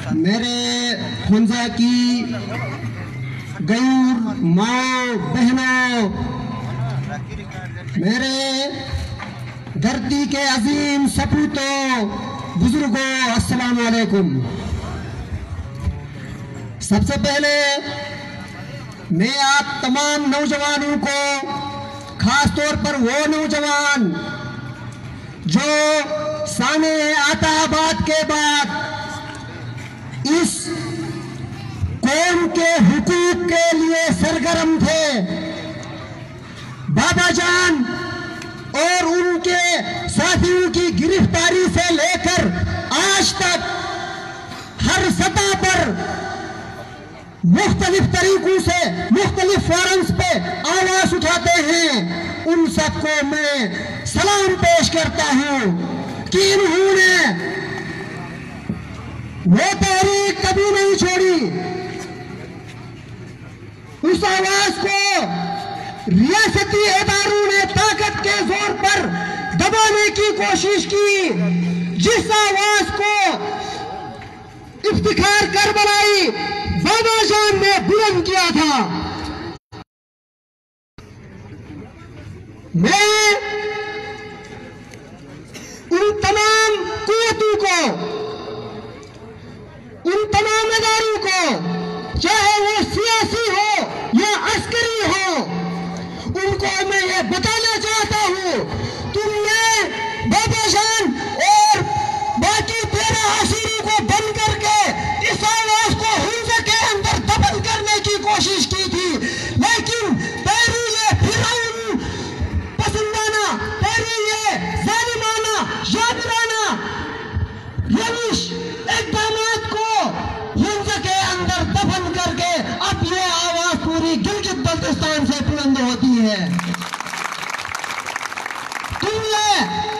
मेरे खुंजा की गयूर माँ बहनों, मेरे धरती के अजीम सपूतों, बुजुर्गों, अस्सलाम वालेकुम। सबसे पहले मैं आप तमाम नौजवानों को, खास तौर पर वो नौजवान जो साने आताबाद के बाद इस कौम के हुकूक के लिए सरगर्म थे, बाबा जान और उनके साथियों की गिरफ्तारी से लेकर आज तक हर सतह पर मुख्तलिफ तरीकों से मुख्तलिफ फोरम्स पे आवाज उठाते हैं, उन सबको मैं सलाम पेश करता हूं कि इन्होंने वो तहरीक कभी नहीं छोड़ी। उस आवाज को रियासती इदारों ने ताकत के जोर पर दबाने की कोशिश की। जिस आवाज को इफ्तिखार करबलाई बाबा जान ने बुलंद किया था, मैं उन तमाम कुव्वतों को, उन तमाम इदारों को, चाहे वो सियासी हो या अस्करी हो, उनको मैं ये बताना चाहता हूं, तुमने बाबा जान और बाकी 13 आशिरों को बंद करके इस आवाज को हुंजा के अंदर दफन करने की कोशिश की थी, लेकिन पहले ये फिरौन पसंदाना, पहले ये जालिमाना, जाबिराना रविश इक़दामात को हुंजा के अंदर दफन करके अब ये आवाज पूरी गिलगित बल्तिस्तान से बुलंद होती है। तुमने